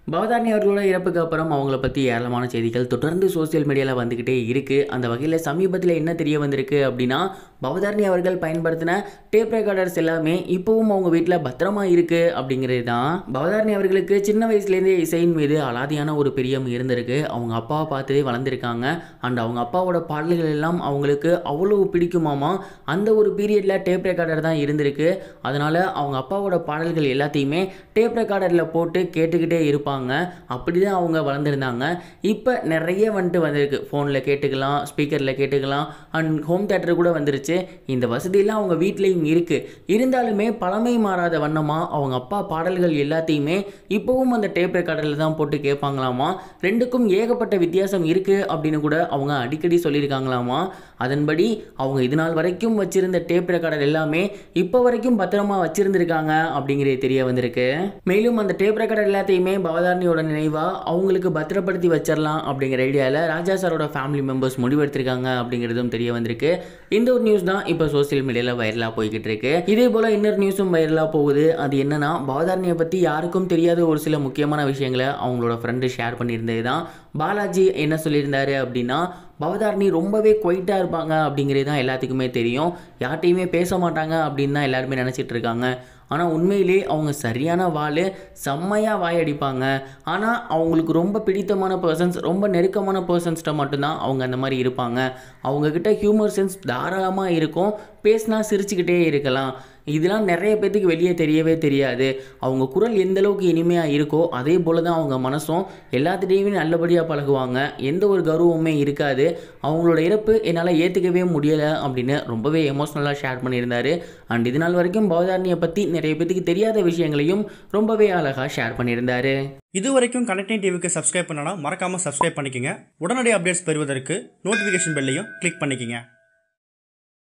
பவதாரணி அவர்களோட இறப்புக்கு அப்புறம் அவங்கள பற்றி ஏராளமான செய்திகள் தொடர்ந்து சோசியல் மீடியாவில் வந்துக்கிட்டே இருக்குது. அந்த வகையில் சமீபத்தில் என்ன தெரிய வந்திருக்கு அப்படின்னா, பவதாரணி அவர்கள் பயன்படுத்தின டேப் ரெக்கார்டர்ஸ் எல்லாமே இப்போவும் அவங்க வீட்டில் பத்திரமா இருக்குது அப்படிங்கிறது தான். பவதாரணி அவர்களுக்கு சின்ன வயசுலேருந்தே இசையின் மீது அலாதியான ஒரு பிரியம் இருந்திருக்கு. அவங்க அப்பாவை பார்த்து வளர்ந்துருக்காங்க. அண்ட் அவங்க அப்பாவோட பாடல்கள் எல்லாம் அவங்களுக்கு அவ்வளோ பிடிக்குமாமா. அந்த ஒரு பீரியடில் டேப் ரெக்கார்டர் தான் இருந்திருக்கு. அதனால் அவங்க அப்பாவோட பாடல்கள் எல்லாத்தையுமே டேப் ரெக்கார்டரில் போட்டு கேட்டுக்கிட்டே இருப்பாங்க. அப்படி தான் அவங்க வளர்ந்துருந்தாங்க. இப்போ நிறைய வந்திருக்கு. ஃபோனில் கேட்டுக்கலாம், ஸ்பீக்கரில் கேட்டுக்கலாம், அண்ட் ஹோம் தியேட்டர் கூட வந்துருச்சு. இந்த வசதியெல்லாம் அவங்க வீட்லேயும் இருக்குது. இருந்தாலுமே பழமை மாறாத வண்ணமாக அவங்க அப்பா பாடல்கள் எல்லாத்தையுமே இப்போவும் அந்த டேப் ரெக்கார்டரில் தான் போட்டு கேட்பாங்களாமா. ரெண்டுக்கும் ஏகப்பட்ட வித்தியாசம் இருக்குது அப்படின்னு கூட அவங்க அடிக்கடி சொல்லியிருக்காங்களாமா. அதன்படி அவங்க இது நாள் வரைக்கும் வச்சிருந்த டேப் ரெக்கார்டர் எல்லாமே இப்போ வரைக்கும் பத்திரமா வச்சிருந்திருக்காங்க அப்படிங்கிறது தெரிய வந்திருக்கு. மேலும் அந்த டேப் ரெக்கார்டர் எல்லாத்தையுமே பவதாரணியோட நினைவாக அவங்களுக்கு பத்திரப்படுத்தி வச்சிடலாம் அப்படிங்கிற ஐடியாவில் ராஜா சாரோட ஃபேமிலி மெம்பர்ஸ் முடிவெடுத்திருக்காங்க அப்படிங்கிறதும் தெரிய வந்திருக்கு. இந்த ஒரு நியூஸ் தான் இப்போ சோசியல் மீடியாவில் வைரலாக போய்கிட்டு இருக்கு. இதே போல் இன்னொரு நியூஸும் வைரலாக போகுது. அது என்னன்னா, பவதாரணியை பற்றி யாருக்கும் தெரியாத ஒரு சில முக்கியமான விஷயங்களை அவங்களோட ஃப்ரெண்டு ஷேர் பண்ணியிருந்தது தான். பாலாஜி என்ன சொல்லியிருந்தாரு அப்படின்னா, பவதாரணி ரொம்பவே குவைட்டாக இருப்பாங்க அப்படிங்கிறது தான் எல்லாத்துக்குமே தெரியும். யார்கிட்டையுமே பேச மாட்டாங்க அப்படின்னு தான் எல்லாருமே நினச்சிட்டு இருக்காங்க. ஆனால் உண்மையிலே அவங்க சரியான வாள், செம்மையாக வாயடிப்பாங்க. ஆனால் அவங்களுக்கு ரொம்ப பிடித்தமான பர்சன்ஸ், ரொம்ப நெருக்கமான பர்சன்ஸ்கிட்ட மட்டும்தான் அவங்க அந்த மாதிரி இருப்பாங்க. அவங்கக்கிட்ட ஹியூமர் சென்ஸ் தாராளமாக இருக்கும். பேசினா சிரிச்சுக்கிட்டே இருக்கலாம். இதெல்லாம் நிறைய பேத்துக்கு வெளியே தெரியவே தெரியாது. அவங்க குரல் எந்த அளவுக்கு இனிமையாக இருக்கோ அதே போல் தான் அவங்க மனசும். எல்லாத்துலேயுமே நல்லபடியாக பழகுவாங்க. எந்த ஒரு கௌரவமுமே இருக்காது. அவங்களோட இறப்பு என்னால் ஏற்றுக்கவே முடியலை அப்படின்னு ரொம்பவே எமோஷ்னலாக ஷேர் பண்ணியிருந்தார். அண்ட் இது நாள் வரைக்கும் பவதாரணியை பற்றி நிறைய பேத்துக்கு தெரியாத விஷயங்களையும் ரொம்பவே அழகாக ஷேர் பண்ணியிருந்தார். இது வரைக்கும் கனெக்டிங் டிவிக்கு சப்ஸ்கிரைப் பண்ணனா மறக்காமல் சப்ஸ்கிரைப் பண்ணிக்கங்க. உடனடி அப்டேட்ஸ் பெறுவதற்கு நோட்டிஃபிகேஷன் பெல்லையும் கிளிக் பண்ணிக்கங்க.